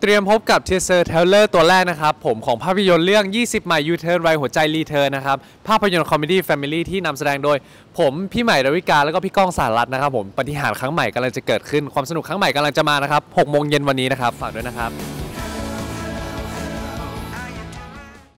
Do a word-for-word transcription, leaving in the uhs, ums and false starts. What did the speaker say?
เตรียมพบกับทีเซอร์เทรลเลอร์ตัวแรกนะครับผมของภาพยนตร์เรื่องยี่สิบใหม่ยูเทิร์นไวหัวใจรีเทิร์นนะครับภาพยนตร์คอมเมดี้แฟมิลี่ที่นำแสดงโดยผมพี่ใหม่ดาวิกาแล้วก็พี่ก้องสารัตน์นะครับผมปฏิหารครั้งใหม่กำลังจะเกิดขึ้นความสนุกครั้งใหม่กำลังจะมานะครับหกโมงเย็นวันนี้นะครับฝากด้วยนะครับ